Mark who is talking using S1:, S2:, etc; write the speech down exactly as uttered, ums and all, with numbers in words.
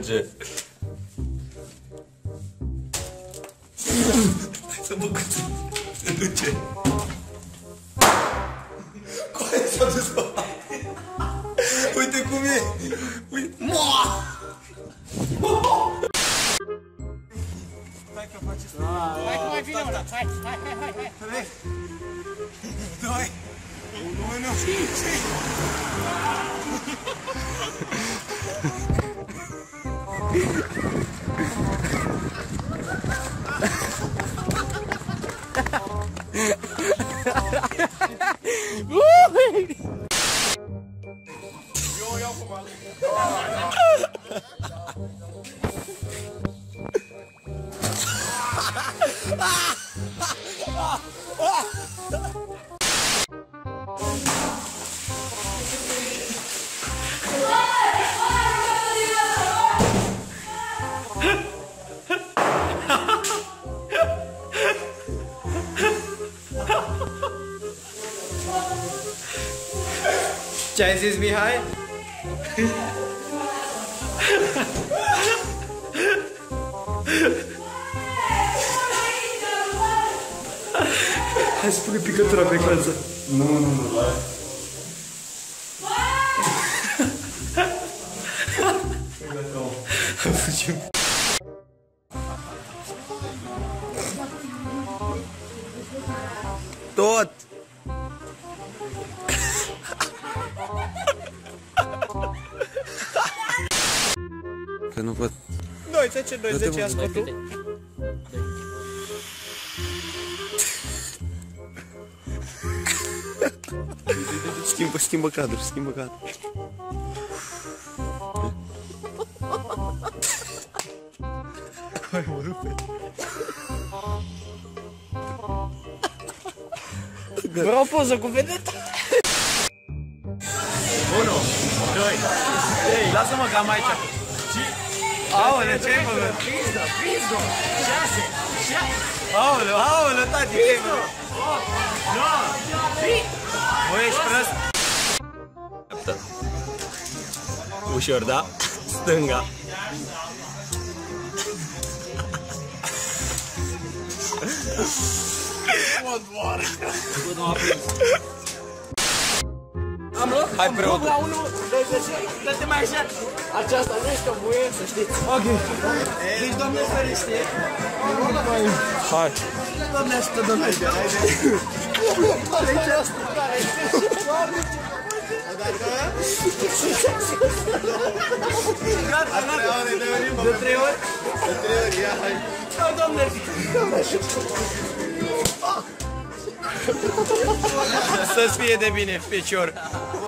S1: merge. Hai să mă cuțin. Se duce. Coaie s-a dus pe ala. Uite cum e. Uite. Moa! Hai că faceți.
S2: Hai că mai vine una. Hai, hai, hai, hai, hai.
S1: trei, doi, unu, eu iau cu malul.
S3: Ce ai zis, Mihai? Hai să pune picătura pe clanță.
S1: Nu, nu, nu, la.
S3: Fugim. Tot! Că nu pot.
S2: doi zece, doi zece, ia scotul.
S3: Schimbă, schimbă cadru, schimbă cadru. Hai, mă rupe.
S2: Vreau o poză cu vedeta.
S3: unu, doi, trei, lasă-mă că am aici. Aoleu, ce-ai făcut?
S2: Pizdo, pizdo. șase, șase.
S3: Aoleu, aoleu, tati, ce-ai făcut?
S2: nouă,
S3: Băi, ești prost?
S1: Ușor, da? Stânga.
S2: mă doare.
S3: Am luat? Hai, preotul.
S2: La unu, doi zece, dă-te mai așa. Aceasta nu este o buie, să știți. Ok. Deci, Doamne ferește.
S3: Hai.
S2: Doamne ajută, Doamne ajută. Deci asta care este. Gata, gata. De trei ori?
S1: De trei ori, ia, hai.
S2: Doamne ajută.
S3: Să-ți fie de bine, fecior.